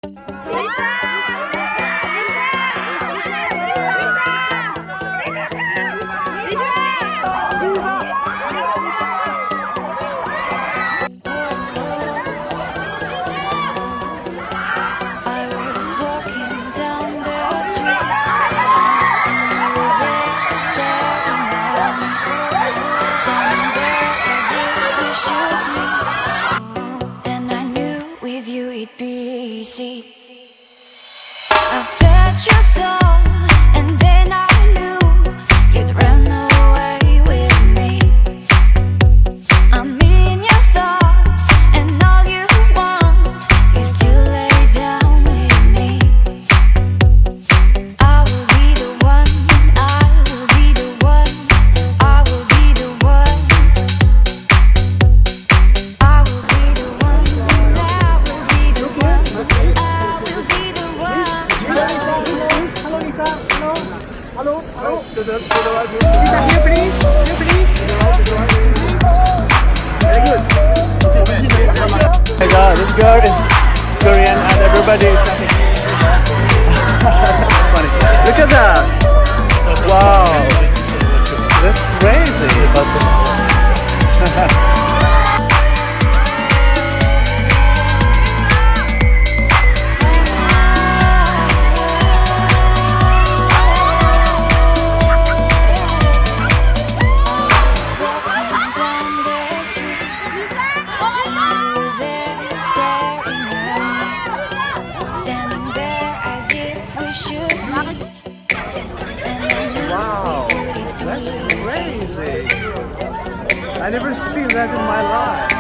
I've touched your soul, and then I knew you'd run away with me. I'm in your thoughts, and all you want is to lay down with me. I will be the one, I will be the one, I will be the one. I will be the one, I will be the one, I will be the one. Hello, hello. Lisa, here please. Very good. Oh my God, this girl is Korean and everybody is laughing. That's funny. Look at that. Wow. That's crazy. Wow, that's crazy. I never seen that in my life.